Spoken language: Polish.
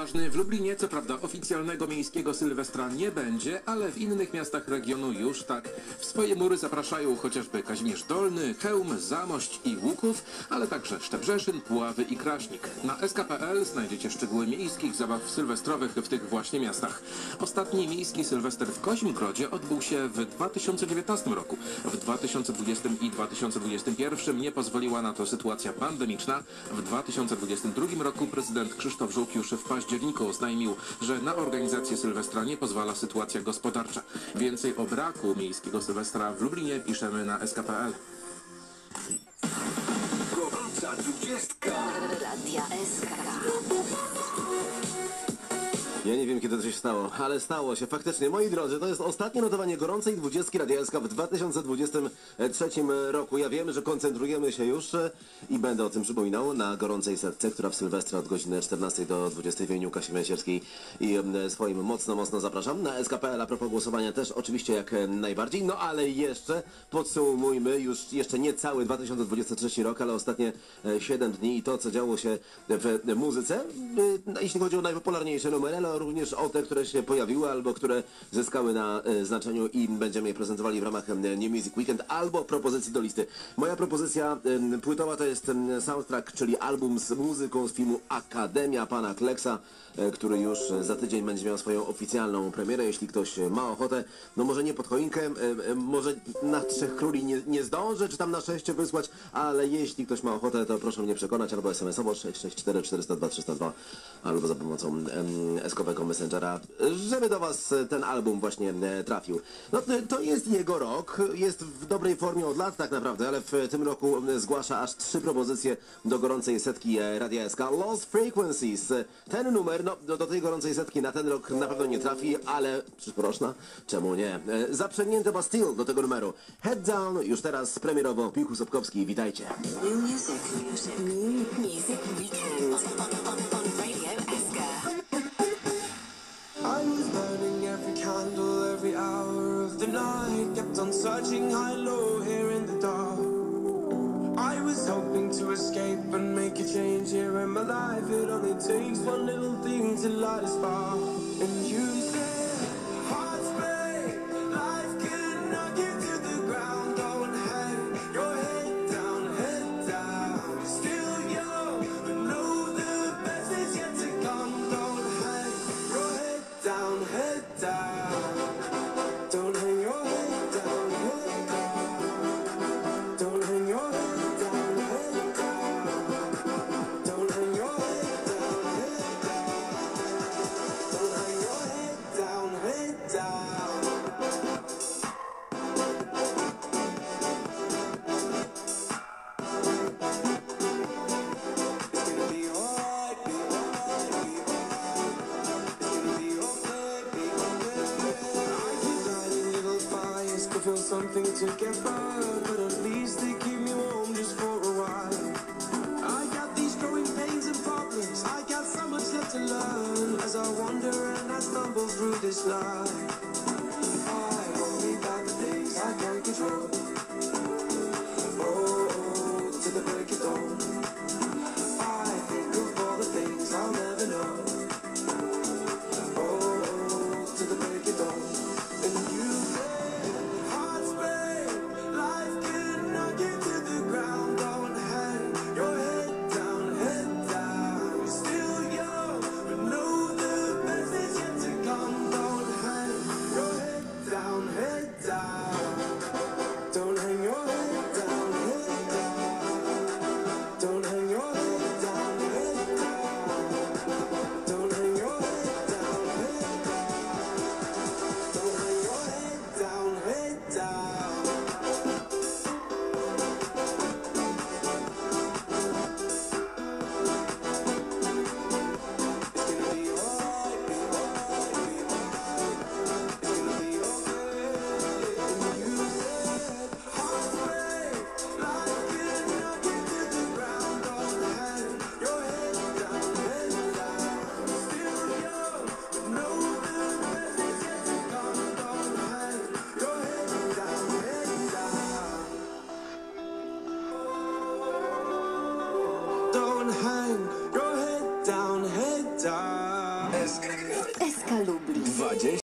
ważny. W Lublinie co prawda oficjalnego miejskiego Sylwestra nie będzie, ale w innych miastach regionu już tak. W swoje mury zapraszają chociażby Kazimierz Dolny, Chełm, Zamość i Łuków, ale także Szczebrzeszyn, Puławy i Kraśnik. Na sk.pl znajdziecie szczegóły miejskich zabaw sylwestrowych w tych właśnie miastach. Ostatni miejski Sylwester w Kozimgrodzie odbył się w 2019 roku. W 2020 i 2021 nie pozwoliła na to sytuacja pandemiczna. W 2022 roku prezydent Krzysztof Żółk już w październiku oznajmił, że na organizację Sylwestra nie pozwala sytuacja gospodarcza. Więcej o braku miejskiego Sylwestra w Lublinie piszemy na sk.pl. Gorąca 20. Radia SK. Ja nie wiem, kiedy to się stało, ale stało się faktycznie. Moi drodzy, to jest ostatnie notowanie gorącej 20 Radia SK w 2023 roku. Ja wiem, że koncentrujemy się już i będę o tym przypominał na gorącej setce, która w Sylwestra od godziny 14 do 20 w imieniu Kasi Męsierskiej i swoim mocno zapraszam. Na sk.pl a propos głosowania też oczywiście jak najbardziej. No ale jeszcze podsumujmy już jeszcze nie cały 2023 rok, ale ostatnie 7 dni i to, co działo się w muzyce. Jeśli chodzi o najpopularniejsze numery, ale również o te, które się pojawiły albo które zyskały na znaczeniu i będziemy je prezentowali w ramach New Music Weekend albo propozycji do listy. Moja propozycja płytowa to jest soundtrack, czyli album z muzyką z filmu Akademia pana Kleksa, który już za tydzień będzie miał swoją oficjalną premierę. Jeśli ktoś ma ochotę, no może nie pod choinkę, może na Trzech Króli nie zdążę, czy tam na 6 wysłać, ale jeśli ktoś ma ochotę, to proszę mnie przekonać albo SMS-owo 664 402 302 albo za pomocą eskowego Messengera, żeby do was ten album właśnie trafił. No to jest jego rok, jest w dobrej formie od lat tak naprawdę, ale w tym roku zgłasza aż 3 propozycje do gorącej setki Radia SK. Lost Frequencies. Ten numer, no do tej gorącej setki na ten rok na pewno nie trafi, ale przyproszna, czemu nie? Zaprzęgnięte Bastille do tego numeru. Head Down, już teraz premierowo Piłku Sobkowski, witajcie. New music. New music weekend. On Radio SK. I was burning every candle, every hour of the night. Kept on searching high, low, here in the dark. I was hoping to escape and make a change here in my life. It only takes one little thing to light a spark. And you said, hearts break, life can knock you to the ground. Don't hang your head down, still young, but know the best is yet to come. Don't hang your head down, head down. Don't hang your head down, head down. Don't hang your head down, head down. Don't hang your head down, head down. Don't hang your head down, head down. It's gonna be alright, be alright, be alright. It's gonna be okay, be okay. I keep lighting little fires to feel something to get by, but at least they keep me warm just for a while. I got these growing pains and problems. I got so much left to learn as I wander and I stumble through this life. I won't be back the days I can't control. Oh, to the break of dawn. I think of all the things I'll never know. Oh, to the break of dawn. And you say, hearts break, life can knock you to the ground. Don't hang your head down, You're still young, but know the best is yet to come. Don't hang your head down, head down. Don't hang your head down, head down. SK. SK Lublin. 20